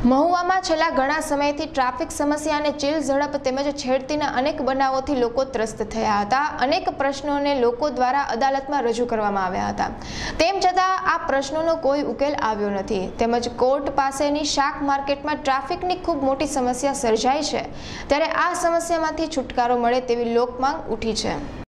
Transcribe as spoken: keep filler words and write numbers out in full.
મહુવામાં છેલ્લા ઘણા સમયથી ટ્રાફિક સમસ્યા અને ચીલ ઝડપ તેમજ છેડતીના અનેક બનાવોથી લોકો ત્રસ્ત થયા હતા। અનેક પ્રશ્નોને લોકો દ્વારા અદાલતમાં રજૂ કરવામાં આવ્યા હતા, તેમ છતાં આ પ્રશ્નોનો કોઈ ઉકેલ આવ્યો નથી। તેમજ કોર્ટ પાસેની શાક માર્કેટમાં ટ્રાફિકની ખૂબ મોટી સમસ્યા સર્જાઈ છે, ત્યારે આ સમસ્યામાંથી છુટકારો મળે તેવી લોકમાંગ ઉઠી છે।